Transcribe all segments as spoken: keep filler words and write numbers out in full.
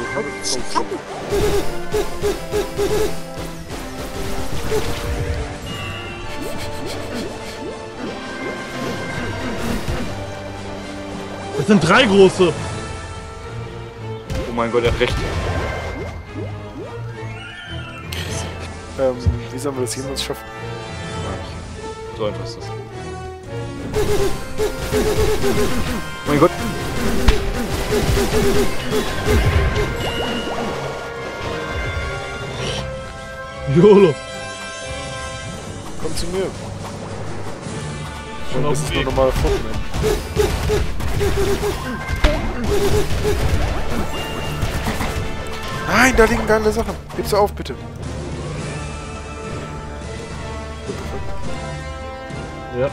Das sind drei große. Oh mein Gott, er hat recht. Ähm, wie sollen wir das jemals schaffen? So einfach ist das. Oh mein Gott. YOLO. Komm zu mir. Schon Und auf das ist dem nur Weg. normale Fortnite. Nein, da liegen geile Sachen. Gib sie auf, bitte. Ja.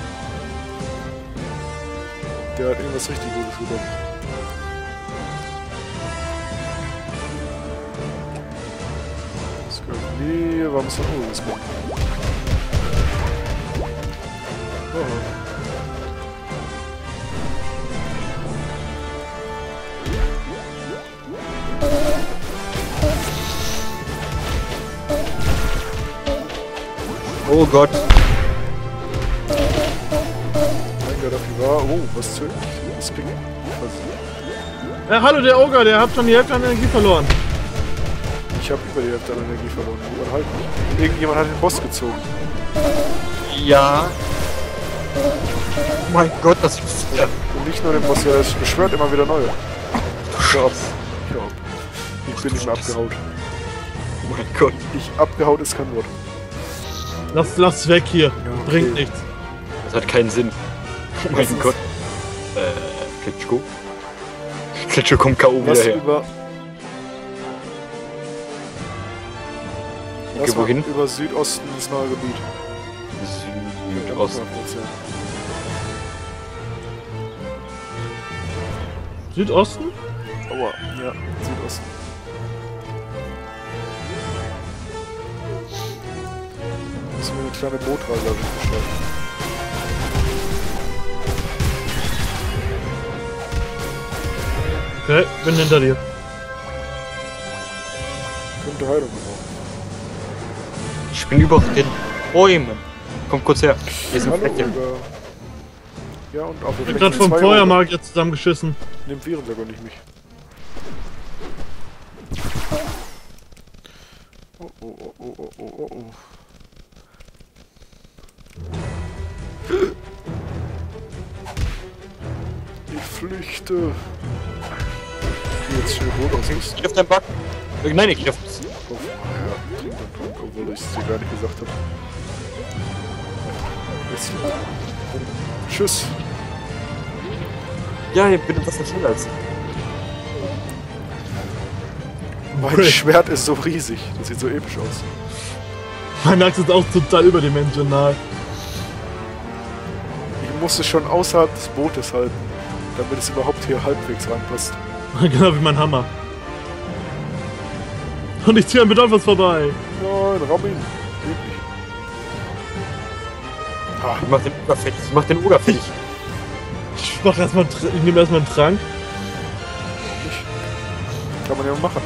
Der hat irgendwas richtig Gutes genommen. Das gehört nie. Warum ist das nur das machen? Oh Gott. Mein Gott, dafür war. Oh, was zählt? Das Ping. Ja, hallo, der Ogre, der hat schon die Hälfte an Energie verloren. Ich habe über die Hälfte an Energie verloren. Jemand halt nicht. Irgendjemand hat den Boss gezogen. Ja. Oh mein Gott, das ist ja. Und nicht nur den Boss, er beschwört immer wieder neue. Scheiße. Ja. Ich bin nicht mehr abgehaut. Oh mein Gott. Ich abgehaut ist kein Wort. Lass, lass weg hier. okay. Bringt nichts. Das hat keinen Sinn. Oh mein ist- Gott. Äh, Klitschko? Klitschko kommt K O wieder Lass her. über. Okay, Lass mal wohin? über Südosten ins neue Gebiet. Südosten. Südosten? Aua, ja, Südosten. Müssen wir eine kleine Bootreise gestalten. Okay, bin hinter dir. Könnte Heilung gebrauchen. Ich bin über den Bäumen. Komm kurz her. Hier ist ein Hallo, Fleckchen. Olga. Ja, und auf Ich bin gerade vom Feuermagier zusammengeschissen. Nimmt Viren sogar nicht mich. Oh, oh, oh, oh, oh, oh, oh, oh. Ich flüchte. Jetzt schnell Boot ausrüsten. Ich auf deinen Back. Äh, Nein, ich auf. Oh, ja, trink und trink, obwohl ich es dir gar nicht gesagt habe. Jetzt. Tschüss. Ja, ich bin etwas schneller als. Mein Okay. Schwert ist so riesig. Das sieht so episch aus. Mein Axt ist auch total überdimensional. Ich musste schon außerhalb des Bootes halten, damit es überhaupt hier halbwegs reinpasst. Genau wie mein Hammer. Und ich ziehe an Bedolfos vorbei. Nein, ramm ihn. Geht nicht. Ha, Ich mach den Uger fertig. Ich mach den Uger fertig. Ich mach erstmal, ich nehme erstmal einen Trank. nicht. Kann man ja machen.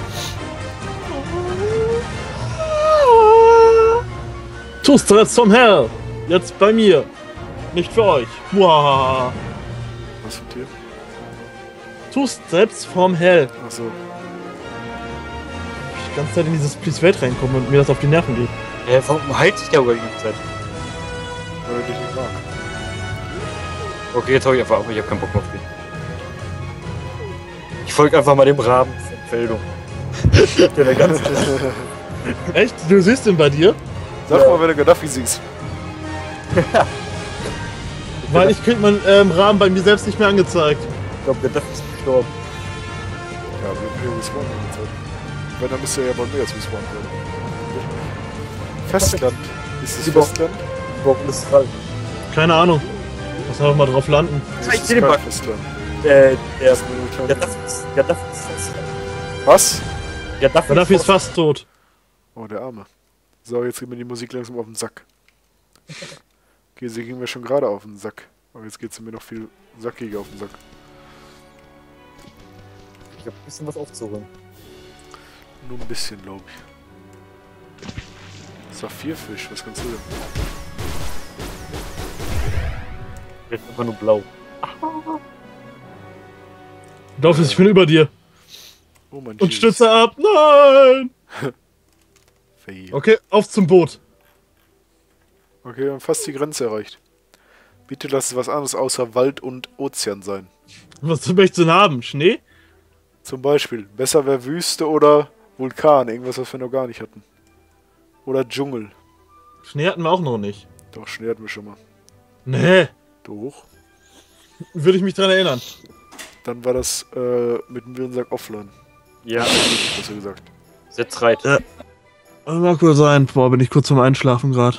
Tust Stress vom Hell. Jetzt bei mir. Nicht für euch. Wow. Was für ein Tier? Tust selbst vom Hell. Achso. Ich die ganze Zeit in dieses Please Welt reinkomme und mir das auf die Nerven geht. Äh, warum heilt sich der Uger die ganze Zeit? Weil er dich nicht mag. Okay, jetzt hau ich einfach auf. Ich hab keinen Bock mehr auf den. Ich folge einfach mal dem Raben von Feldung. Der der ganze Echt? Du siehst ihn bei dir? Sag mal, wenn du Gaddafi siehst. Weil ich krieg meinen ähm, Rahmen bei mir selbst nicht mehr angezeigt. Ich glaube, der ist gestorben. Ja, wir wir respawnen die Zeit. Wenn, dann müsste er ja bei mir jetzt respawnen werden. Festland. Ist es Überhaupt- Festland? Warum ist es dran? Keine Ahnung. Muss einfach mal drauf landen. Das Ich ist seh den kein Bug. Festland. Äh, der, Das ist eine der kleine... Duff ist, der Duff ist fast. Was? Der Duff Gaddafi ist fast tot. Oh, der Arme. So, jetzt geht mir die Musik langsam auf den Sack. Okay, sie ging mir schon gerade auf den Sack. Aber jetzt geht sie mir noch viel sackiger auf den Sack. Ich hab ein bisschen was aufzuholen. Nur ein bisschen, glaube ich. Saphirfisch, was kannst du denn? Jetzt einfach nur blau. Dolphus, ich bin über dir. Oh mein Und stütze ab. Nein! Fail. Okay, auf zum Boot. Okay, wir haben fast die Grenze erreicht. Bitte lass es was anderes außer Wald und Ozean sein. Was möchtest du denn haben? Schnee? Zum Beispiel. Besser wäre Wüste oder Vulkan. Irgendwas, was wir noch gar nicht hatten. Oder Dschungel. Schnee hatten wir auch noch nicht. Doch, Schnee hatten wir schon mal. Nee. Doch. Würde ich mich dran erinnern. Dann war das äh, mit dem Willensack offline. Ja. Besser gesagt. Setz reit. Ja. Mag wohl sein. Boah, bin ich kurz zum Einschlafen gerade.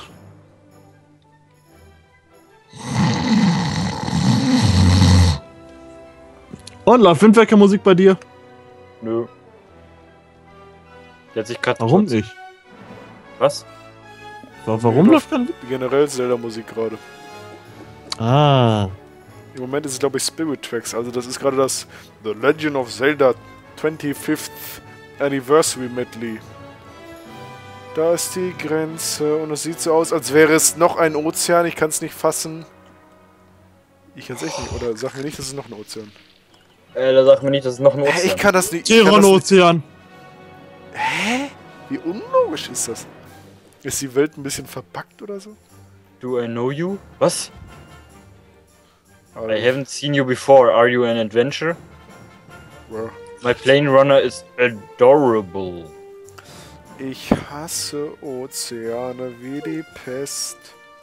Und läuft Windwerker-Musik bei dir? Nö. Der hat sich gerade. Warum nicht? Was? Warum Ja, läuft kein... Generell Zelda-Musik gerade. Ah. Im Moment ist es, glaube ich, Spirit Tracks. Also das ist gerade das The Legend of Zelda twenty-fifth Anniversary Medley. Da ist die Grenze und es sieht so aus, als wäre es noch ein Ozean. Ich kann es nicht fassen. Ich kann es echt nicht. Oder sag mir nicht, dass es noch ein Ozean. Äh, da sag mir nicht, dass es noch ein Ozean. Hä, ich kann das nicht. Ich kann das nicht. Tiron-Ozean. Hä? Wie unlogisch ist das? Ist die Welt ein bisschen verpackt oder so? Do I know you? Was? Also, I haven't seen you before. Are you an adventure? well, My plane runner is adorable. ich hasse Ozeane wie die Pest.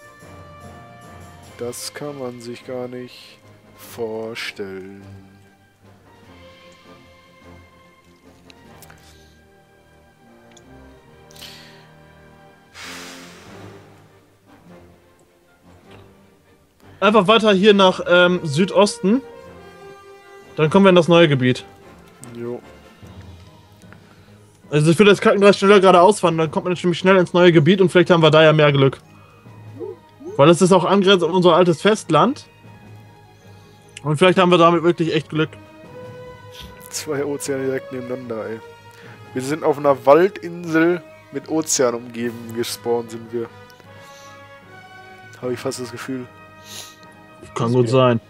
Das kann man sich gar nicht vorstellen. Einfach weiter hier nach ähm, Südosten. Dann kommen wir in das neue Gebiet. Jo. Also ich würde das Krankenhaus schneller geradeaus fahren, dann kommt man nämlich schnell ins neue Gebiet und vielleicht haben wir da ja mehr Glück. Weil es ist auch angrenzend an unser altes Festland. Und vielleicht haben wir damit wirklich echt Glück. Zwei Ozeane direkt nebeneinander, ey. Wir sind auf einer Waldinsel mit Ozean umgeben gespawnt, sind wir. Habe ich fast das Gefühl. Kann gut sein.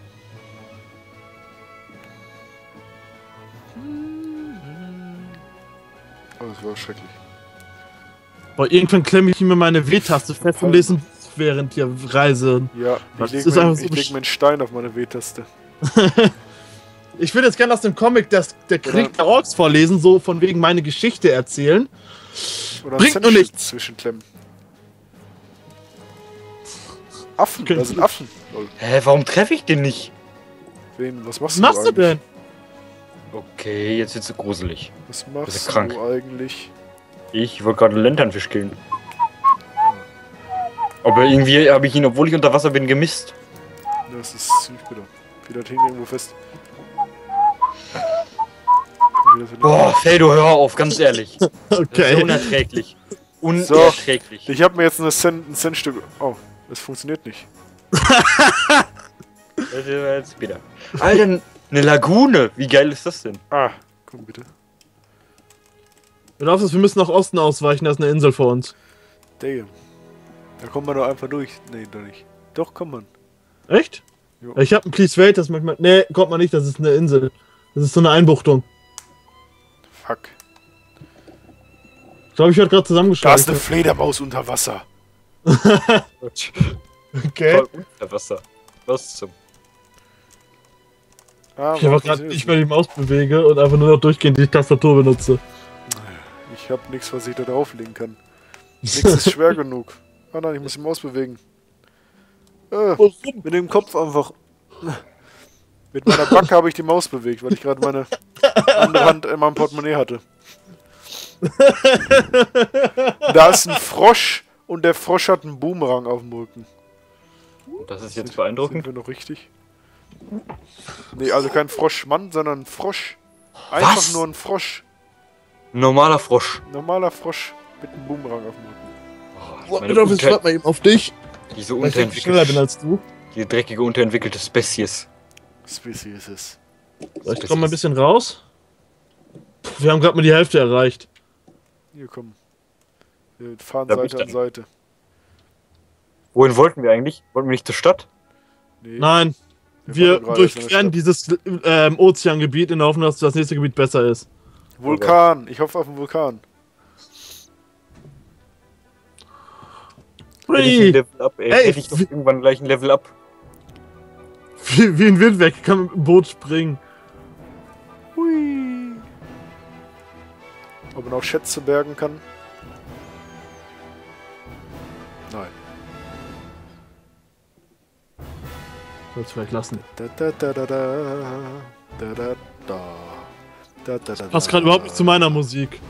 Oh, das war schrecklich. Boah, irgendwann klemme ich mir meine W-Taste fest und lese ein Buch während der Reise. Ja, Das ich ist lege mir, einfach so ich leg mir einen Stein auf meine W-Taste. Ich würde jetzt gerne aus dem Comic das, der Krieg Oder- der Orks vorlesen, so von wegen meine Geschichte erzählen. Oder Bringt ein nur Sandwich nichts. zwischenklemmen. Affen, Okay. da sind Affen. Lol. Hä, warum treffe ich den nicht? Wen, was machst Was du, machst du eigentlich? denn? Okay, jetzt wird's gruselig. Was Bist machst du krank? du eigentlich? Ich wollte gerade einen Lanternfisch killen. Aber irgendwie habe ich ihn, obwohl ich unter Wasser bin, gemisst. Das ist ziemlich bitter. Wieder hängt irgendwo fest. Ich will das wieder- Boah, Feldo, hör auf, ganz ehrlich. Das ist Okay. unerträglich. Unerträglich. Ich habe mir jetzt eine Cent, ein Centstück. Oh, das funktioniert nicht. Das ist jetzt wieder. Alter, eine Lagune. Wie geil ist das denn? Ah, komm bitte. Du darfst, wir müssen nach Osten ausweichen, da ist eine Insel vor uns. Damn. Da kommt man doch einfach durch. Nee, doch nicht. Doch, kommt man. Echt? Jo. Ich hab ein Please Wait, das manchmal. Nee, kommt man nicht, das ist eine Insel. Das ist so eine Einbuchtung. Fuck. Ich glaube, ich werde gerade Da zusammengeschlagen. ist eine Fledermaus unter Wasser. Okay. Voll unter Wasser. Was zum. Ah, Ich einfach gerade nicht mehr die Maus bewege und einfach nur noch durchgehend die Tastatur benutze. Ich hab nichts, was ich da drauflegen kann. Nix ist schwer genug. Ah nein, ich muss die Maus bewegen. Äh, Warum? mit dem Kopf einfach. Mit meiner Backe habe ich die Maus bewegt, weil ich gerade meine andere Hand in meinem Portemonnaie hatte. Da ist ein Frosch und der Frosch hat einen Boomerang auf dem Rücken. Das ist Sind- jetzt beeindruckend. Sind wir noch richtig? Nee, also kein Froschmann, sondern ein Frosch. Einfach Was? nur ein Frosch. Ein normaler Frosch. Normaler Frosch mit einem Boomerang auf dem Rücken. Oh, meine Adolf, ich unter, schreib mal eben auf dich, diese, weil ich schneller bin unterentwickelte, als du. diese dreckige, unterentwickelte Spezies. Species ist. So, ich komm mal ein bisschen raus. Wir haben gerade mal die Hälfte erreicht. Hier, komm. Wir fahren Da bin ich Seite an dann. Seite. Wohin wollten wir eigentlich? Wollten wir nicht zur Stadt? Nee, Nein, wir wir waren doch gerade erst in der durchqueren Stadt. dieses ähm, Ozeangebiet in der Hoffnung, dass das nächste Gebiet besser ist. Vulkan. Ich hoffe auf einen Vulkan. Hätte ich ein Hui. Level up, ey. Ey, Hätte ich doch wie- irgendwann gleich ein Level up. Wie, wie ein Wind weg, kann mit dem Boot springen. Hui. Ob man auch Schätze bergen kann? Nein. Soll's vielleicht lassen. Da, da, da, da, da, da, da, da. Da, da, da, Passt da. gerade überhaupt nicht zu meiner Musik.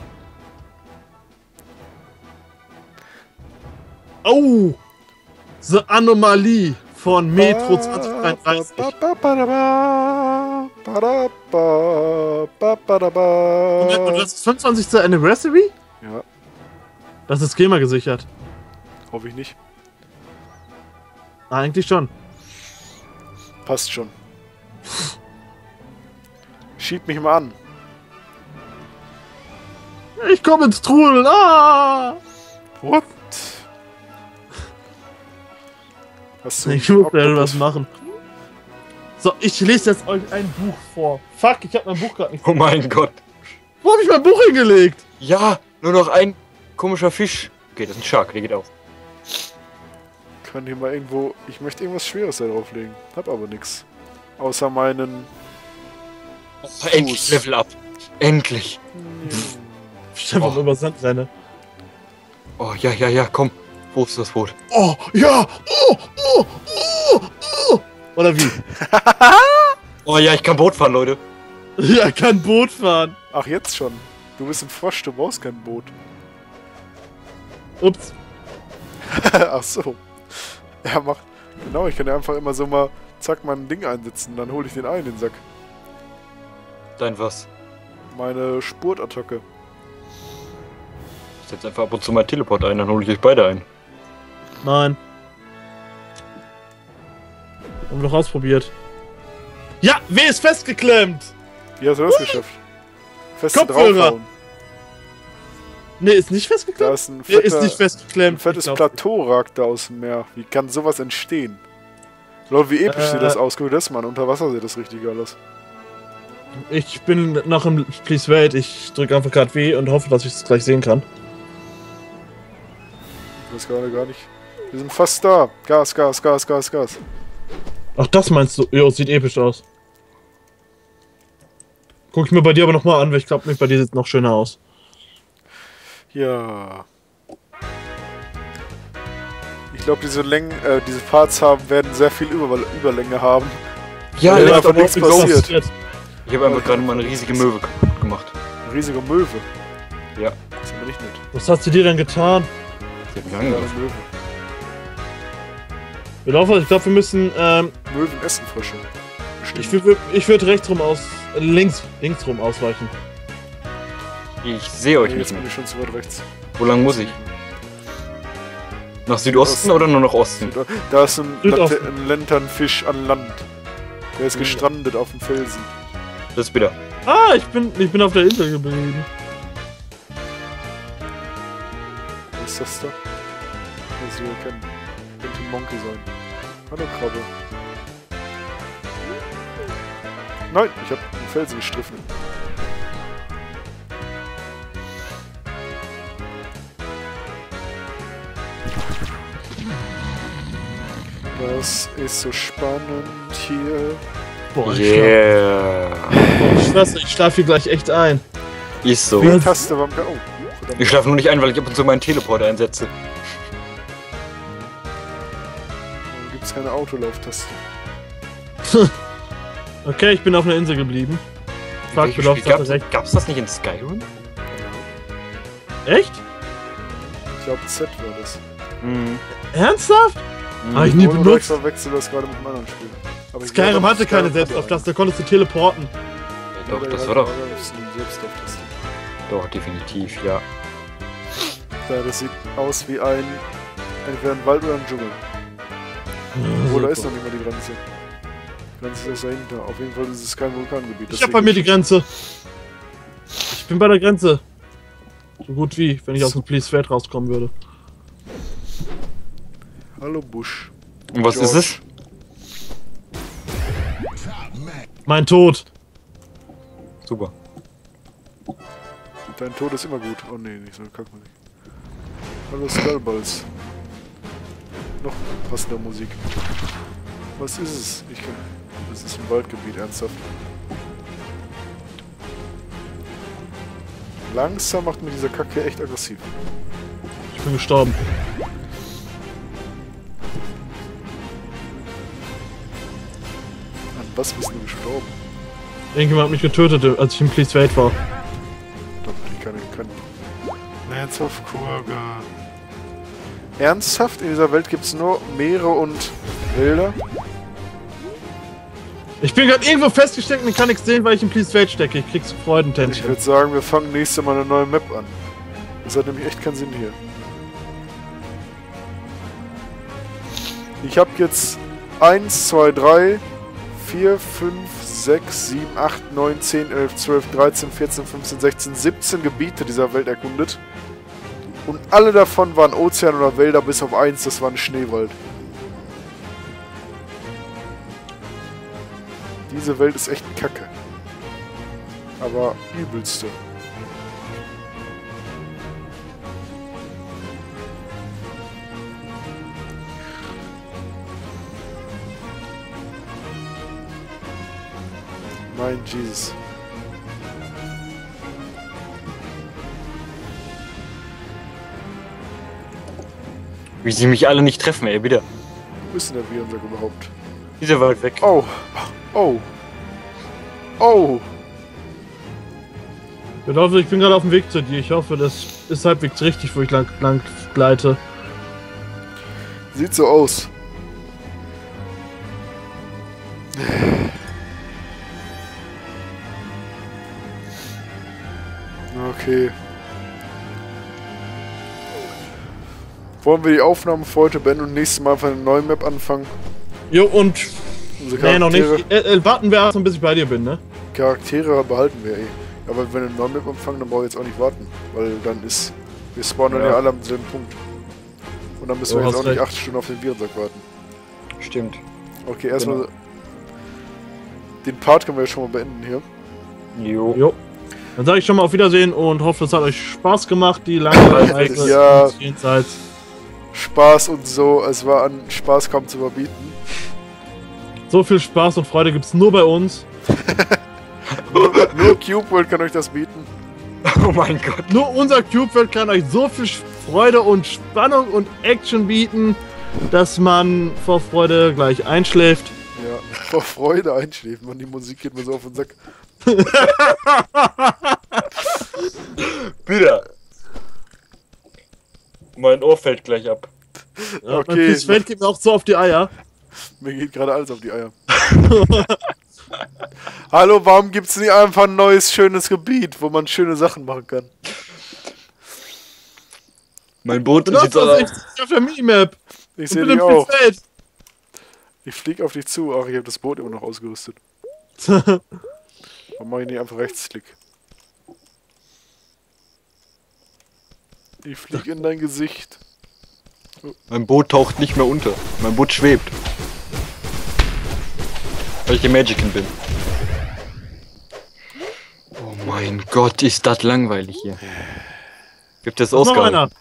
Oh! The Anomalie von Metro zwanzig dreiunddreißig. Ba, ba, ba, ba, ba, ba, ba, ba, ba, ba, ba, ba. Moment mal, das ist fünfundzwanzigste Anniversary? Ja, Das ist GEMA gesichert. hoffe ich nicht. Ah, eigentlich schon. Passt schon. Schieb mich mal an. Ich komme ins Trudeln. Ah! What? Hast du Ich muss ja Oktopus- was machen. So, ich lese jetzt euch ein Buch vor. Fuck, ich hab mein Buch gerade nicht. Oh mein Gott. Wo hab ich mein Buch hingelegt? Ja, nur noch ein komischer Fisch. Okay, das ist ein Shark, der geht auch. Kann hier mal irgendwo... Ich möchte irgendwas Schweres da drauflegen. Hab aber nix. Außer meinen... Endlich Level up. Endlich. Ich einfach Oh. nur über Sand renne. Oh, ja, ja, ja, komm. Wo ist das Boot? Oh, ja! Oh, oh, oh, oh. Oder wie? Oh ja, ich kann Boot fahren, Leute. Ja, kann Boot fahren. Ach, jetzt schon. Du bist ein Frosch, du brauchst kein Boot. Ups. Ach so. Ja, mach... Genau, ich kann ja einfach immer so mal... Zack, mein Ding einsetzen. Dann hole ich den ein, den Sack. Dein was? Meine Spurtattacke. Ich setze einfach ab und zu meinen Teleport ein, dann hole ich euch beide ein. Nein. Haben wir doch ausprobiert. Ja, W ist festgeklemmt. Wie hast du das geschafft? Fest Kopfhörer. draufhauen. Ne, ist nicht Da festgeklemmt? ist ein Nee, fetter, ist nicht ein festgeklemmt. fettes Ich glaub- Plateau ragt da aus dem Meer. Wie kann sowas entstehen? Leute, wie episch Äh. sieht das aus. Guck dir das mal an. Unter Wasser sieht das richtig geil aus. Ich bin noch im Please Wait. Ich drücke einfach gerade W und hoffe, dass ich es gleich sehen kann. Ich weiß gerade gar nicht. Wir sind fast da. Gas, Gas, Gas, Gas, Gas. Ach, das meinst du? Jo, sieht episch aus. Guck ich mir bei dir aber nochmal an, weil ich glaube, bei dir sieht es noch schöner aus. Ja. Ich glaube, diese Längen, äh, diese Parts haben, werden sehr viel Über Überlänge haben. Ja, Ja, letzter einfach Boot nichts bin ich passiert. los. Ich habe einfach gerade mal eine riesige Möwe kaputt gemacht. Ein riesiger Möwe. Ja. Das ist aber nicht nett. Was hast du dir denn getan? Die hat mich Ja, angegriffen. eine Möwe. Wir laufen, ich glaube, wir müssen, ähm, Möwen essen Frösche. Bestimmt. ich würde ich würd rechts rum aus, äh, links, links rum ausweichen. Ich sehe euch Nee, nicht jetzt bin mehr. ich schon zu weit rechts. Wo lang muss ich? Nach Südosten oder nur nach Osten? Süd- Da ist ein, Südosten. Lante- ein Lanternfisch an Land. Der ist gestrandet auf dem Felsen. Das ist wieder. Ah, ich bin, ich bin auf der Insel geblieben. Was ist das da? Kann sie erkennen. Könnte ein Monkey sein. Hallo Krabbe. Nein, ich habe einen Felsen gestriffen. Das ist so spannend hier. Boah, ich Yeah. schlaf- ich schwör's, ich schlaf hier gleich echt ein. Ist so. Ja. Die Taste war... Oh, verdammt. Ich schlafe nur nicht ein, weil ich ab und zu meinen Teleport einsetze. Warum gibt es keine Autolauftaste? Okay, ich bin auf einer Insel geblieben. Fuck, Welches du läufst Spiel da gab's, direkt. gab's das nicht in Skyrim? Echt? Ich glaube Z war das. Mhm. Ernsthaft? Hab ich nie Oder ich benutzt. verwechsel das gerade mit einem anderen Spiel. Aber ich Skyrim glaube, hatte keine Skyrim Selbstauftaste, da konntest du teleporten. Ja, doch, Ja, das ja, war doch. ja, das ist eine Selbstauftaste. Doch, definitiv, ja. Ja, das sieht aus wie ein... entweder ein Wald oder ein Dschungel. Oh, da ist noch nicht mal die Grenze. Die Grenze ist dahinter. Auf jeden Fall ist es kein Vulkangebiet. Ich hab bei mir die Grenze. Ich bin bei der Grenze. So gut wie, wenn ich aus dem Please Welt rauskommen würde. Hallo Busch. Und was George. ist es? Mein Tod. Super. Dein Tod ist immer gut. Oh nee, nicht so eine Kackmusik. Hallo Skullballs. Noch passende Musik. Was ist es? Ich kann. Das ist ein Waldgebiet, ernsthaft. Langsam macht mir dieser Kacke echt aggressiv. Ich bin gestorben. An was bist du gestorben? Irgendjemand hat mich getötet, als ich im Please Welt war. Doch, ich kann nicht können. Lands of Kurga. Ernsthaft? In dieser Welt gibt es nur Meere und Wälder? Ich bin gerade irgendwo festgesteckt und kann nichts sehen, weil ich im Please Welt stecke. Ich krieg so Ich Freudentänzchen. würde sagen, wir fangen nächstes Mal eine neue Map an. Das hat nämlich echt keinen Sinn hier. Ich habe jetzt eins, zwei, drei, vier, fünf, sechs, sieben, acht, neun, zehn, elf, zwölf, dreizehn, vierzehn, fünfzehn, sechzehn, siebzehn Gebiete dieser Welt erkundet. Und alle davon waren Ozean oder Wälder, bis auf eins, das war ein Schneewald. Diese Welt ist echt kacke. Aber übelste. Mein Jesus. Wie sie mich alle nicht treffen, ey, wieder. Wo ist denn der Virensack überhaupt? Dieser weit weg. Oh. Oh. Oh. Ich hoffe, ich bin gerade auf dem Weg zu dir. Ich hoffe, das ist halbwegs richtig, wo ich lang, lang gleite. Sieht so aus. Okay. Wollen wir die Aufnahmen für heute beenden und nächstes Mal auf eine neue Map anfangen? Jo, und... Unsere Nee, noch Charaktere, nicht. Äh, äh, warten wir erst, bis ich bei dir bin, ne? Charaktere behalten wir eh. Aber wenn wir eine neue Map anfangen, dann brauchen wir jetzt auch nicht warten. Weil dann ist... Wir spawnen ja, Ja. alle am selben Punkt. Und dann müssen Du wir jetzt hast auch nicht recht. acht Stunden auf den Virensack warten. Stimmt. Okay, erstmal... Genau. Den Part können wir ja schon mal beenden hier. Jo. Jo. Dann sage ich schon mal auf Wiedersehen und hoffe, es hat euch Spaß gemacht, die lange Reise Ja. ins Jenseits. Spaß und so, es war an Spaß kaum zu überbieten. So viel Spaß und Freude gibt's nur bei uns. Nur, nur Cube World kann euch das bieten. Oh mein Gott. Nur unser Cube-Welt kann euch so viel Freude und Spannung und Action bieten, dass man vor Freude gleich einschläft. Ja, vor Freude einschläft man, die Musik geht mir so auf den Sack. Wieder. Mein Ohr fällt gleich ab. Ja, Okay. okay. Das Feld geht mir auch so auf die Eier. Mir geht gerade alles auf die Eier. Hallo, warum gibt's nicht einfach ein neues, schönes Gebiet, wo man schöne Sachen machen kann? Mein Boot Du hast sieht das aus. echt auf der Minimap. Ich Ich sehe bin dich im auch. Feld. Ich flieg auf dich zu. Ach, ich habe das Boot immer noch ausgerüstet. Warum mache ich nicht einfach Rechtsklick? Ich flieg in dein Gesicht. Mein Boot taucht nicht mehr unter. Mein Boot schwebt. Weil ich der Magickin bin. Oh mein Gott, ist das langweilig hier. Gibt es Ist noch Ausgaben? einer.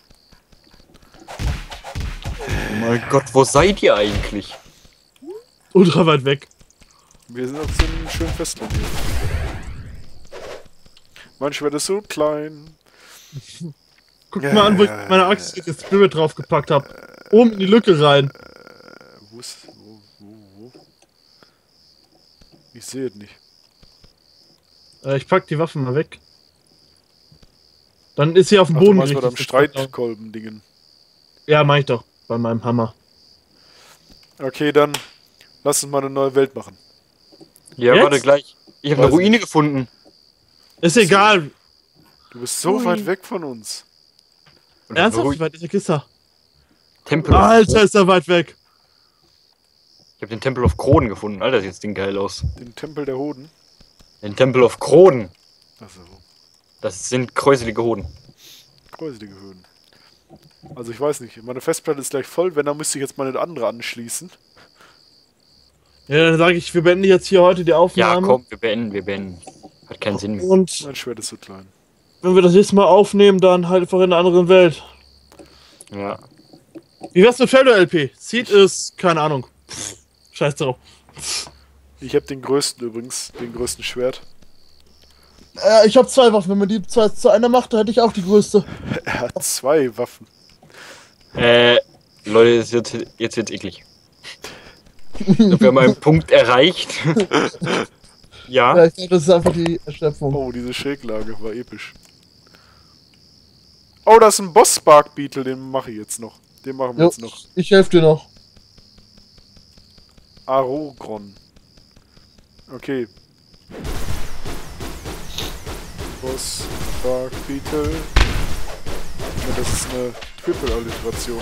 Oh mein Gott, wo seid ihr eigentlich? Ultra weit weg. Wir sind auf so einem schönen Festland hier. Mein Schwert ist so klein. Guck Ja, mal an, wo ja, ich meine Axt mit der Spirit draufgepackt habe. Oben in die Lücke rein. Äh, wo ist... Wo, wo, wo? Ich sehe es nicht. Äh, ich pack die Waffen mal weg. Dann ist sie auf dem Ach, du Boden meinst bei deinem gerichtet. Streitkolben-Dingen. Ja, mach ich doch. Bei meinem Hammer. Okay, dann lass uns mal eine neue Welt machen. Ja, Jetzt? warte gleich. Ich habe eine Weiß Ruine gefunden. Ist egal. Du bist so Ui. weit weg von uns. Und eine Ernsthaft? Wie Ruine- weit ist der Kiste? Tempel. Alter, ist er weit weg. Ich habe den Tempel of Kronen gefunden. Alter, sieht das Ding geil aus. Den Tempel der Hoden. Den Tempel of Kronen. Achso. Das sind kräuselige Hoden. gräuselige Höhen. Also ich weiß nicht, meine Festplatte ist gleich voll, wenn, dann müsste ich jetzt mal eine andere anschließen. Ja, dann sage ich, wir beenden jetzt hier heute die Ja, Aufnahme. komm, wir beenden, wir beenden. Hat keinen Sinn mehr. Und Mein Schwert ist zu klein. wenn wir das nächste Mal aufnehmen, dann halt einfach in einer anderen Welt. Ja. Wie wär's mit Felder L P? Seed ist, keine Ahnung. Pff, scheiß drauf. Ich habe den größten übrigens, den größten Schwert. Äh, ich habe zwei Waffen. Wenn man die zwei zu einer macht, dann hätte ich auch die größte. Er hat zwei Waffen. Äh, Leute, jetzt wird's, jetzt wird's eklig. Ich glaub, wir haben einen Punkt erreicht. Ja. Ja, ich glaube, das ist einfach die Erschöpfung. Oh, diese Schräglage war episch. Oh, da ist ein Boss-Spark Beetle, den mache ich jetzt noch. Den machen wir Jo, jetzt noch. ich helfe dir noch. Arogron. Okay. Boss-Spark Beetle. Ja, das ist eine Triple-Alliteration.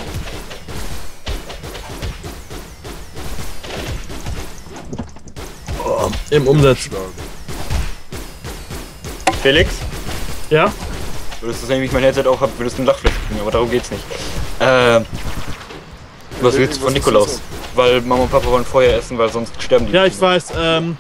Oh, im Umsetzen. Schlagen. Felix, Ja? würdest du sehen, wie ich mein Headset auch habe, würdest du ein Lachfleisch kriegen, aber darum geht's nicht. Äh, was willst du von Was ist Nikolaus? das? Weil Mama und Papa wollen Feuer essen, weil sonst sterben die. Ja, ich weiß. Ähm,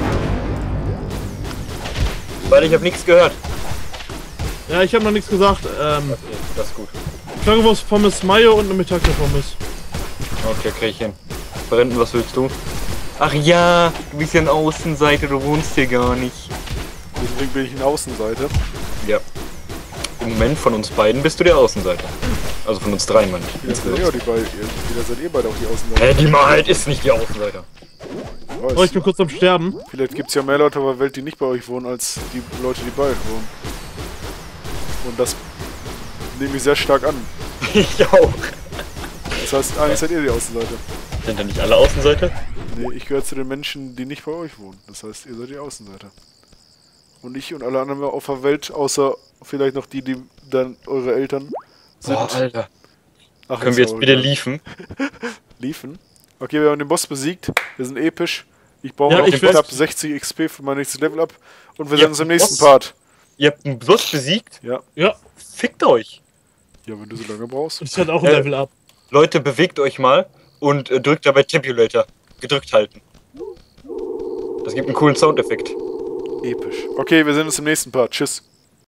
Weil ich habe nichts gehört. ja, ich habe noch nichts gesagt. Ähm, Okay, das ist gut. Currywurst, Pommes, Mayo und eine Mittagspommes. Okay, krieg ich hin. Brenden, was willst du? Ach ja, du bist ja ein Außenseiter, du wohnst hier gar nicht. Deswegen bin ich eine Außenseite. Ja. Im Moment von uns beiden bist du der Außenseiter. Also von uns dreien, Mann. Wieder seid ihr, die beide, wieder seid ihr beide auch die Außenseite. Hä, die Wahrheit ist nicht die Außenseiter. Weiß. Oh, ich bin kurz am Sterben. Vielleicht gibt es ja mehr Leute auf der Welt, die nicht bei euch wohnen, als die Leute, die bei euch wohnen. Und das nehme ich sehr stark an. Ich auch. Das heißt, eigentlich seid ihr die Außenseite. Sind da nicht alle Außenseiter? Nee, ich gehöre zu den Menschen, die nicht bei euch wohnen. Das heißt, ihr seid die Außenseiter. Und ich und alle anderen auf der Welt, außer vielleicht noch die, die dann eure Eltern sind. Boah, Alter. Ach, Können wir ist jetzt auch bitte egal. liefen? Liefen? Okay, wir haben den Boss besiegt. Wir sind episch. Ich baue Ja, noch ich knapp weiß- sechzig X P für mein nächstes Level ab. Und wir Ihr sehen habt uns im einen nächsten Boss? Part. Ihr habt einen Boss besiegt? Ja. Ja, Fickt euch. Ja, wenn du so lange brauchst. ich hatte auch ein Äh, Level up. Leute, bewegt euch mal und äh, drückt dabei Tabulator. Gedrückt halten. Das gibt einen coolen Soundeffekt. Episch. Okay, wir sehen uns im nächsten Part. Tschüss.